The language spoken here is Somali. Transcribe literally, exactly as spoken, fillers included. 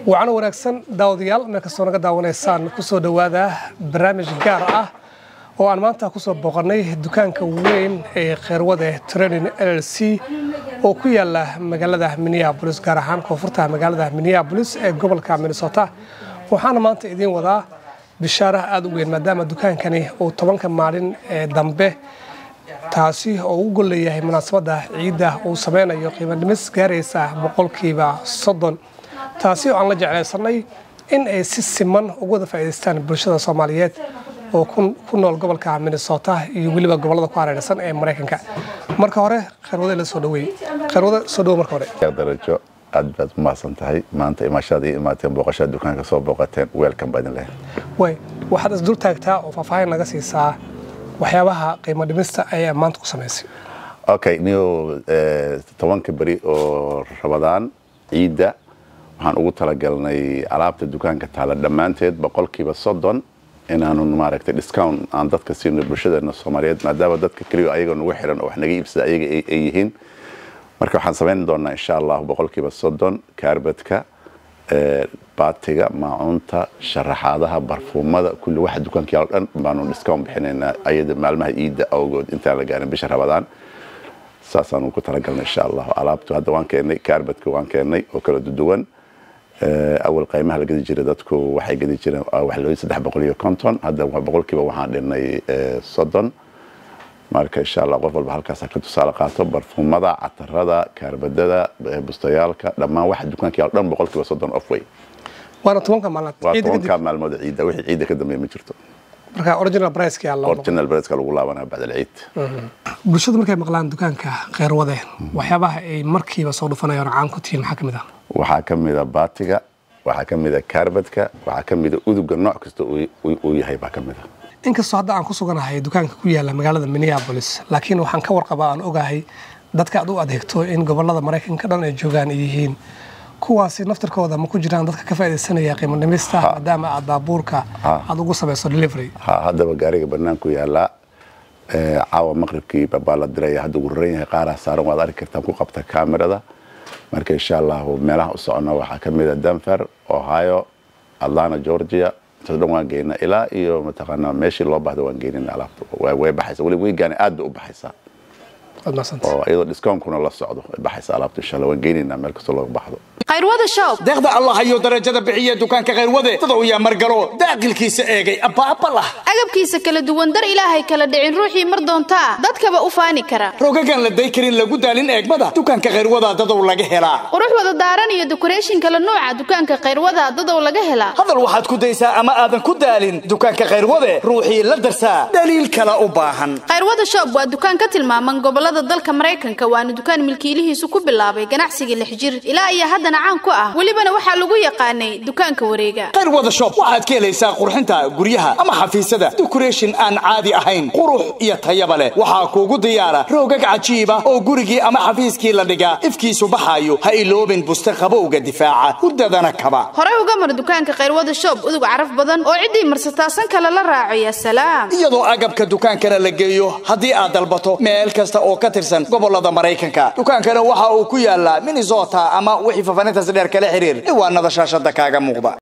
وعنا ونكسن داوديال مركزنا قد داونيسان كسو دوادا برامج gaar ah oo aan maanta ku soo boqornay dukaanka weyn ee Khayrwade Trading L L C oo ku yaala magaalada Minneapolis gaar ahaan koonfurta magaalada Minneapolis ee gobolka Minnesota waxaan maanta idin wadaa bishaara aad u weyn maadaama dukaankani uu tobanka maalin ee dambe taasi oo u goleeyahay munaasabada ciida uu sameynayo qiimo dhimis gaaraysa boqolkiiba soddon taasi oo aan la jeclaysanay in ay si siman uga wada faa'iideystaan bulshada Soomaaliyeed oo ku nool gobolka Minnesota iyo waliba gobolada ku hareeraysan ee Mareykanka marka hore Khayrwade la soo dhaweey Khayrwade soo dhaw marka hore darajo aad baad u maasan tahay maanta imaashada iyo imaateen booqashada dukaanka soo booqateen welcome badan leh way waxaad is dul taagtaa oo faahfaahin naga siisaa waxyaabaha qiimo dhimista ay maanta ku sameysay okay niyo tobanka bari oo Ramadaan ciida waxaan ugu talagalnay alaabta dukaanka taala dhamaanteed boqolkiiba soddon inaanu maaragtay discount aan dadka siino bulshada Soomaaliyeed maadaama dadka kaliya ayaga nagu xiran oo wax naga iibsada ayaga ay yihiin marka waxaan sameyn doonaa insha Allah boqolkiiba soddon kaarbadka ee baatiga maacunta sharaxaadaha barfuumada kulli waxa dukaanka oo dhan baanu discount bixinayna ayada maalmaha ciida awgood inta la gaarin bisha Ramadaan saasaan ugu talagalnay insha Allah alaabtu hadda waan keenay kaarbadka waan keenay oo kala duwan أول قيمة لقد جرى دتكو وحي قد جرى واحد لو يصدح بقولي كونتون هذا بقول كي بوحنا لنا صدن مارك إن شاء الله قفل بحالك سكتوا سالقاته برفون مضى عطر هذا كاربدة بستيالك لما واحد دكان كي أردن بقول كي بصدن أفوي وأنا طبعا كمالات طبعا كمال مود عيد وحي عيد كده ما يمشرته مركا أوريجينال برايس كي الله أوريجينال برايس كله والله أنا بعد العيد برشاد مركا مقلان دكان كخيروده وحيابها مركي بصودو فنا يرعان كتير محكم ده waxaa kamida baatiga waxaa kamida kaarbadka waxaa kamida uduga nooc kasta uu yahay baa kamida inkastoo hadda aan ku suganahay dukaanka ku yaala magaalada Minneapolis laakiin waxaan ka warqabaa aan ogahay dadka aad u adeegto in gobolada Mareykanka dhan ay joogaan yihiin kuwaasi naftirkooda ma ku jiraan dadka ka faa'iideysanaya qiimo dhimista maadaama aad baabuurka aad ugu samayso delivery ha hadaba gaariga banaanku yaala ee caawa maqribkii baa la diray hadda ugu rayn yahay qaar saaran waad arki kartaa ku qabta kaamirada marka insha Allah meelaha u socona waxa kamida Denver Ohio Atlanta Georgia tadon waan geeyna ilaa iyo mataqaana meeshii loo baahdo waan geeyna alaabta way baxaysa wali way gaani aad u baxaysa oo iyadoo discount kuna la socdo baxaysa alaabta insha Allah waan geeyna meel kasta loo baahdo Khayrwade shop deeqda Allah ayo darajada bixiye dukaanka Khayrwade dadoo yaa margalo daaqilkiisa eegay abaabala agabkiisa kala duwan dar Ilaahay kala dhicin ruuxii mar doonta dadkaba u faani kara rogagan la day karin lagu daalin eegmada dukaanka Khayrwade dadoo laga helaa qurux wada daaran iyo decoration kala nooca dukaanka Khayrwade dadoo laga helaa hadal waxaad ku daysaa ama aadan ku daalin dukaanka Khayrwade ruuxii la darsaa daliil kala u baahan Khayrwade shop waa dukaan ka tilmaaman gobolada dalka Mareykanka waana dukaan milkiilihiisu ku bilaabay ganacsiga lix jir ilaa iyo hadda caan ku ah walibana waxa lagu yaqaanay dukaanka wareega Khayrwade shop waxaad ka helaysaa qurxinta guryaha ama xafiisyada decoration aan caadi ahayn qurux iyo tayaba leh waxa kuugu diyaara roogag cajiib ah oo gurigii ama xafiiskii la dhigaa ifkiisu baxayo ha iloobin busta qabowga difaaca hudadana kaba hore uga mar dukaanka Khayrwade shop udug caraf badan oo cidii marsataasan kala la raaciya salaam iyadoo agabka dukaankana la geeyo hadii aad dalbato meel kasta oo ka tirsan gobolada Mareykanka dukaankana waxa uu ku yaalaa Minnesota ama wixii fafaninta dheer kala xiriir ciwaanada shaashada kaaga muuqda